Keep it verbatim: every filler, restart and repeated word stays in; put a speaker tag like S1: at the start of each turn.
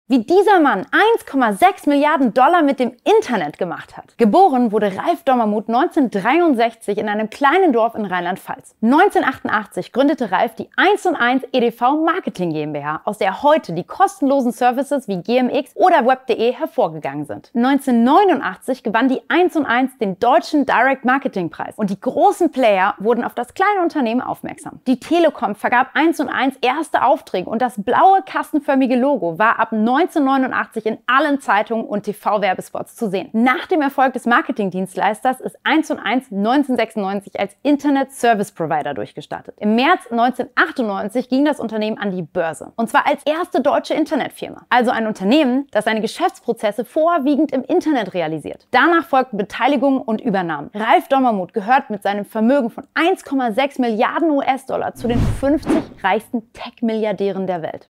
S1: Wie dieser Mann eins Komma sechs Milliarden Dollar mit dem Internet gemacht hat. Geboren wurde Ralf Dommermuth neunzehnhundertdreiundsechzig in einem kleinen Dorf in Rheinland-Pfalz. neunzehnhundertachtundachtzig gründete Ralf die eins und eins E D V Marketing GmbH, aus der heute die kostenlosen Services wie G M X oder web punkt de hervorgegangen sind. neunzehnhundertneunundachtzig gewann die eins und eins den Deutschen Direct Marketing Preis und die großen Player wurden auf das kleine Unternehmen aufmerksam. Die Telekom vergab eins und eins erste Aufträge und das blaue kastenförmige Logo war ab neunzehnhundertneunundachtzig in allen Zeitungen und T V-Werbespots zu sehen. Nach dem Erfolg des Marketingdienstleisters ist eins und eins neunzehnhundertsechsundneunzig als Internet Service Provider durchgestartet. Im März neunzehnhundertachtundneunzig ging das Unternehmen an die Börse. Und zwar als erste deutsche Internetfirma. Also ein Unternehmen, das seine Geschäftsprozesse vorwiegend im Internet realisiert. Danach folgten Beteiligungen und Übernahmen. Ralf Dommermuth gehört mit seinem Vermögen von eins Komma sechs Milliarden U S-Dollar zu den fünfzig reichsten Tech-Milliardären der Welt.